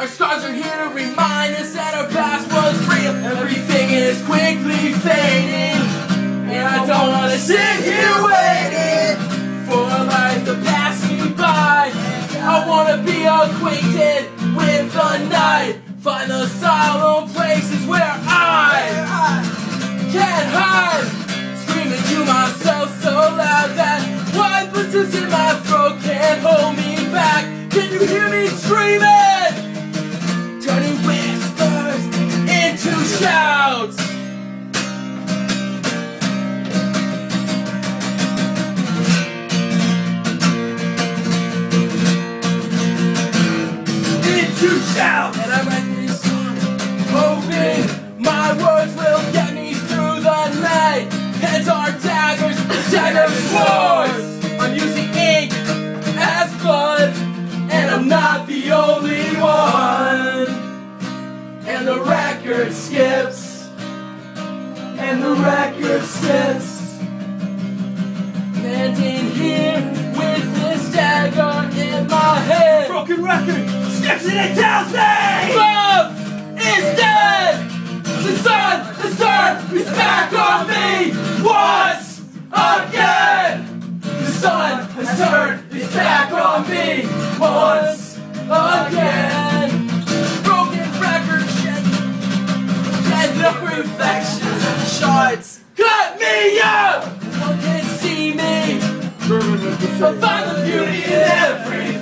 Our scars are here to remind us that our past was real. Everything is quickly fading, and I don't want to sit here waiting for a life to pass me by. I want to be acquainted with the night, find the solemn places where I can't hide, screaming to myself so loud that white blisters in my throat can't hold me back. Can you hear me screaming? Turning whispers into shouts. Into shouts. And I write this song, hoping my words will get me through the night. Heads are daggers, dagger swords. I'm using ink as blood, and I'm not the only one. And the record skips, and the record skips. Standing here with this dagger in my head. Broken record skips and it tells me love is dead. The sun has turned its back on me once again. The sun has turned its back on me once again. Broken record shed no reflections and shards. Cut me up! No one can see me, but find the beauty in every